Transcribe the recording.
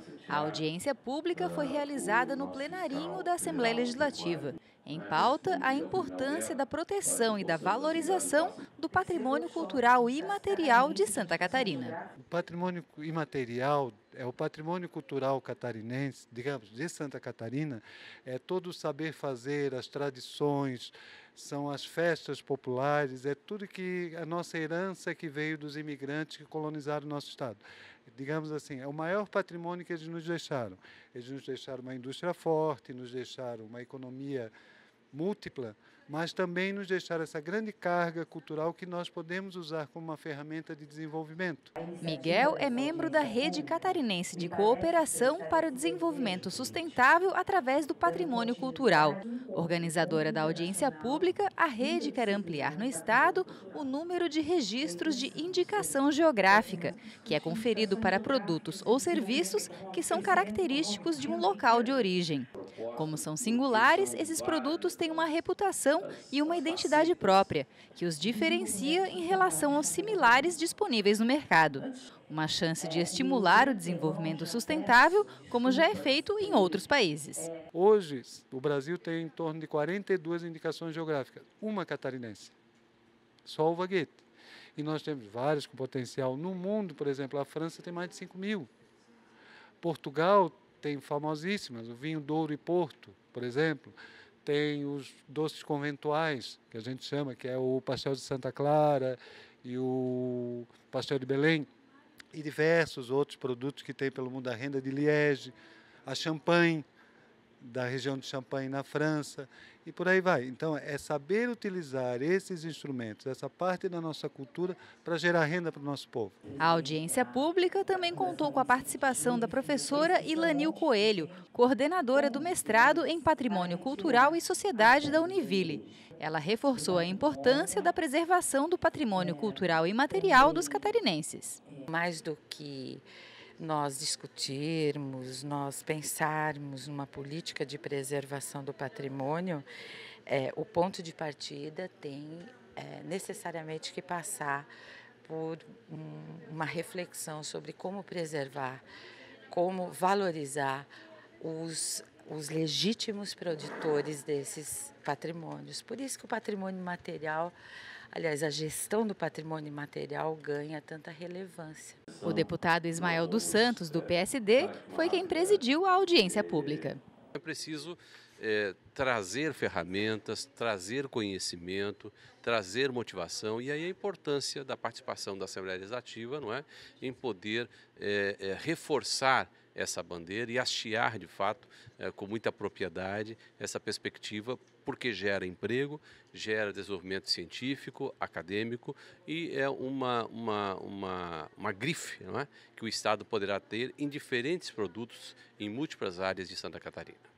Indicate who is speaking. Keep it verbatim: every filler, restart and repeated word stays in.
Speaker 1: A audiência pública foi realizada no plenarinho da Assembleia Legislativa. Em pauta, a importância da proteção e da valorização do patrimônio cultural imaterial de Santa Catarina.
Speaker 2: O patrimônio imaterial é o patrimônio cultural catarinense, digamos, de Santa Catarina, é todo o saber fazer, as tradições, são as festas populares, é tudo que a nossa herança que veio dos imigrantes que colonizaram o nosso estado. Digamos assim, é o maior patrimônio que eles nos deixaram. Eles nos deixaram uma indústria forte, nos deixaram uma economia múltipla, mas também nos deixaram essa grande carga cultural que nós podemos usar como uma ferramenta de desenvolvimento.
Speaker 1: Miguel é membro da Rede Catarinense de Cooperação para o Desenvolvimento Sustentável através do Patrimônio Cultural. Organizadora da audiência pública, a rede quer ampliar no estado o número de registros de indicação geográfica, que é conferido para produtos ou serviços que são característicos de um local de origem. Como são singulares, esses produtos têm uma reputação e uma identidade própria, que os diferencia em relação aos similares disponíveis no mercado. Uma chance de estimular o desenvolvimento sustentável, como já é feito em outros países.
Speaker 2: Hoje, o Brasil tem em torno de quarenta e duas indicações geográficas, uma catarinense, só o Vaguete. E nós temos várias com potencial. No mundo, por exemplo, a França tem mais de cinco mil. Portugal tem famosíssimas, o vinho Douro e Porto, por exemplo. Tem os doces conventuais, que a gente chama, que é o pastel de Santa Clara e o pastel de Belém, e diversos outros produtos que tem pelo mundo, a renda de Liège, a champanhe, da região de Champagne na França, e por aí vai. Então, é saber utilizar esses instrumentos, essa parte da nossa cultura, para gerar renda para o nosso povo.
Speaker 1: A audiência pública também contou com a participação da professora Ilanil Coelho, coordenadora do mestrado em Patrimônio Cultural e Sociedade da Univille. Ela reforçou a importância da preservação do patrimônio cultural e material dos catarinenses.
Speaker 3: Mais do que nós discutirmos, nós pensarmos numa política de preservação do patrimônio, é, o ponto de partida tem é, necessariamente que passar por um, uma reflexão sobre como preservar, como valorizar os, os legítimos produtores desses patrimônios. Por isso que o patrimônio material, aliás, a gestão do patrimônio material ganha tanta relevância.
Speaker 1: O deputado Ismael dos Santos, do P S D, foi quem presidiu a audiência pública.
Speaker 4: É preciso é, trazer ferramentas, trazer conhecimento, trazer motivação, e aí a importância da participação da Assembleia Legislativa, não é, em poder é, é, reforçar essa bandeira e hastear, de fato, é, com muita propriedade, essa perspectiva, porque gera emprego, gera desenvolvimento científico, acadêmico, e é uma, uma, uma, uma grife, não é, que o Estado poderá ter em diferentes produtos em múltiplas áreas de Santa Catarina.